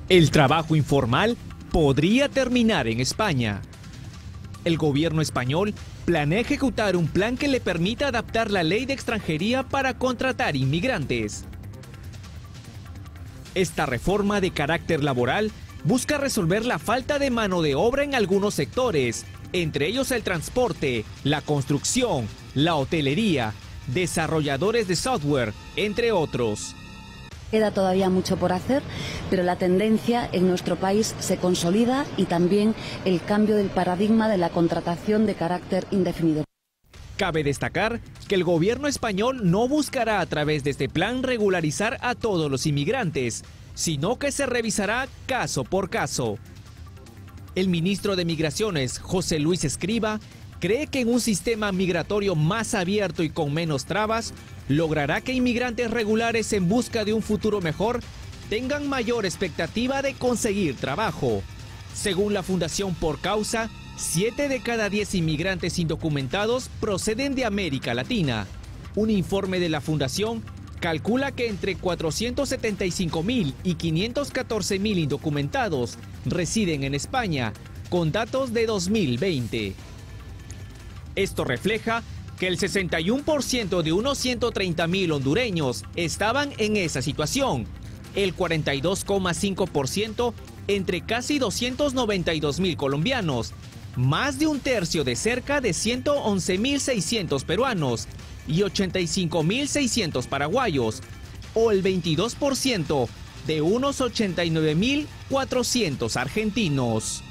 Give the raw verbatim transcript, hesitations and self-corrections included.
El trabajo informal podría terminar en España. El gobierno español planea ejecutar un plan que le permita adaptar la ley de extranjería para contratar inmigrantes. Esta reforma de carácter laboral busca resolver la falta de mano de obra en algunos sectores, entre ellos el transporte, la construcción, la hotelería, desarrolladores de software, entre otros. Queda todavía mucho por hacer, pero la tendencia en nuestro país se consolida y también el cambio del paradigma de la contratación de carácter indefinido. Cabe destacar que el gobierno español no buscará a través de este plan regularizar a todos los inmigrantes, sino que se revisará caso por caso. El ministro de Migraciones, José Luis Escrivá, cree que en un sistema migratorio más abierto y con menos trabas, logrará que inmigrantes regulares en busca de un futuro mejor tengan mayor expectativa de conseguir trabajo. Según la Fundación Por Causa, siete de cada diez inmigrantes indocumentados proceden de América Latina. Un informe de la Fundación calcula que entre cuatrocientos setenta y cinco mil y quinientos catorce mil indocumentados residen en España, con datos de dos mil veinte. Esto refleja que el sesenta y uno por ciento de unos ciento treinta mil hondureños estaban en esa situación, el cuarenta y dos coma cinco por ciento entre casi doscientos noventa y dos mil colombianos, más de un tercio de cerca de ciento once mil seiscientos peruanos y ochenta y cinco mil seiscientos paraguayos, o el veintidós por ciento de unos ochenta y nueve mil cuatrocientos argentinos.